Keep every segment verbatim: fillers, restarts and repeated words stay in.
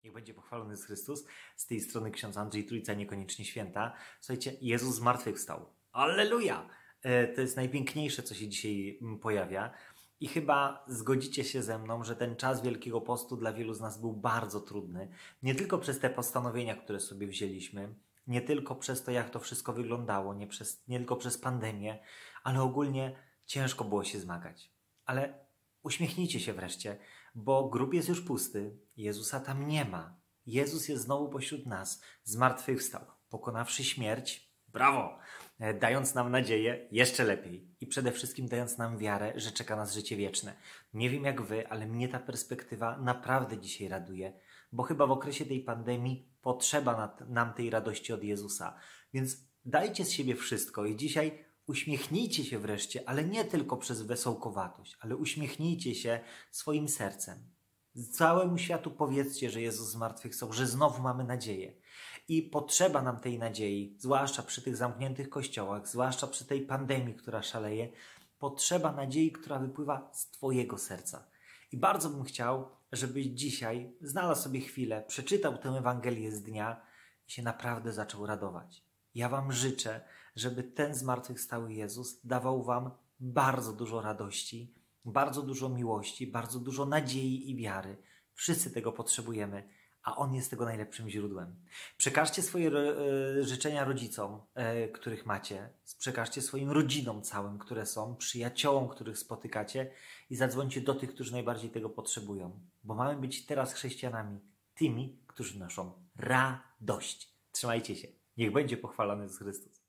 Niech będzie pochwalony jest Chrystus. Z tej strony ksiądz Andrzej, Trójca niekoniecznie święta. Słuchajcie, Jezus zmartwychwstał. Alleluja! To jest najpiękniejsze, co się dzisiaj pojawia. I chyba zgodzicie się ze mną, że ten czas Wielkiego Postu dla wielu z nas był bardzo trudny. Nie tylko przez te postanowienia, które sobie wzięliśmy, nie tylko przez to, jak to wszystko wyglądało, nie, przez, nie tylko przez pandemię, ale ogólnie ciężko było się zmagać. Ale uśmiechnijcie się wreszcie, bo grób jest już pusty, Jezusa tam nie ma. Jezus jest znowu pośród nas, zmartwychwstał, pokonawszy śmierć. Brawo! Dając nam nadzieję jeszcze lepiej i przede wszystkim dając nam wiarę, że czeka nas życie wieczne. Nie wiem jak wy, ale mnie ta perspektywa naprawdę dzisiaj raduje, bo chyba w okresie tej pandemii potrzeba nam tej radości od Jezusa. Więc dajcie z siebie wszystko i dzisiaj uśmiechnijcie się wreszcie, ale nie tylko przez wesołkowatość, ale uśmiechnijcie się swoim sercem. Całemu światu powiedzcie, że Jezus zmartwychwstał, że znowu mamy nadzieję. I potrzeba nam tej nadziei, zwłaszcza przy tych zamkniętych kościołach, zwłaszcza przy tej pandemii, która szaleje, potrzeba nadziei, która wypływa z Twojego serca. I bardzo bym chciał, żebyś dzisiaj znalazł sobie chwilę, przeczytał tę Ewangelię z dnia i się naprawdę zaczął radować. Ja Wam życzę, żeby ten zmartwychwstały Jezus dawał Wam bardzo dużo radości, bardzo dużo miłości, bardzo dużo nadziei i wiary. Wszyscy tego potrzebujemy, a On jest tego najlepszym źródłem. Przekażcie swoje e, życzenia rodzicom, e, których macie. Przekażcie swoim rodzinom całym, które są, przyjaciołom, których spotykacie i zadzwońcie do tych, którzy najbardziej tego potrzebują. Bo mamy być teraz chrześcijanami, tymi, którzy noszą radość. Trzymajcie się. Niech będzie pochwalony Jezus Chrystus.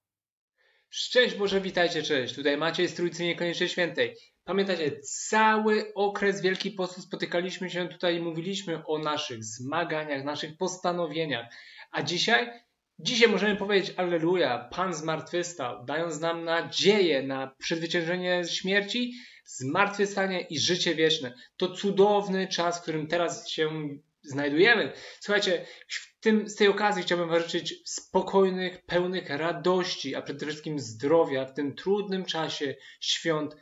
Szczęść Boże, witajcie, cześć. Tutaj Maciej z Trójcy Niekoniecznie Świętej. Pamiętacie, cały okres Wielki Postu spotykaliśmy się tutaj i mówiliśmy o naszych zmaganiach, naszych postanowieniach. A dzisiaj? Dzisiaj możemy powiedzieć Alleluja, Pan zmartwychwstał, dając nam nadzieję na przezwyciężenie śmierci, zmartwychwstanie i życie wieczne. To cudowny czas, w którym teraz się znajdujemy. Słuchajcie, w tym, z tej okazji chciałbym wam życzyć spokojnych, pełnych radości, a przede wszystkim zdrowia w tym trudnym czasie świąt.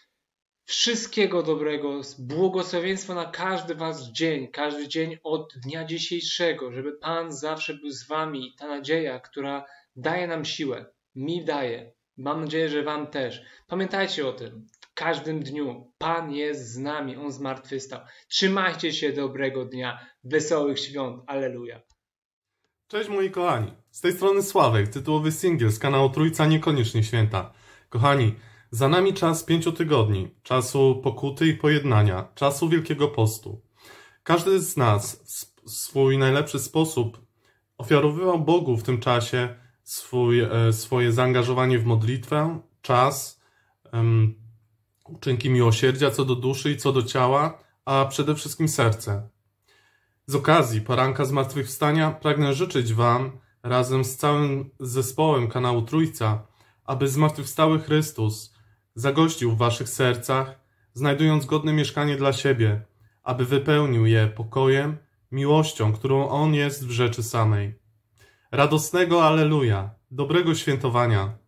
Wszystkiego dobrego, błogosławieństwa na każdy was dzień, każdy dzień od dnia dzisiejszego, żeby Pan zawsze był z wami. Ta nadzieja, która daje nam siłę, mi daje. Mam nadzieję, że wam też. Pamiętajcie o tym. W każdym dniu Pan jest z nami, On zmartwychwstał. Trzymajcie się dobrego dnia, wesołych świąt. Alleluja. Cześć moi kochani, z tej strony Sławek, tytułowy singiel z kanału Trójca Niekoniecznie Święta. Kochani, za nami czas pięciu tygodni, czasu pokuty i pojednania, czasu Wielkiego Postu. Każdy z nas w swój najlepszy sposób ofiarowywał Bogu w tym czasie swój, e, swoje zaangażowanie w modlitwę, czas, um, uczynki miłosierdzia co do duszy i co do ciała, a przede wszystkim serce. Z okazji poranka zmartwychwstania pragnę życzyć wam razem z całym zespołem kanału Trójca, aby zmartwychwstały Chrystus zagościł w waszych sercach, znajdując godne mieszkanie dla siebie, aby wypełnił je pokojem, miłością, którą On jest w rzeczy samej. Radosnego Alleluja, dobrego świętowania.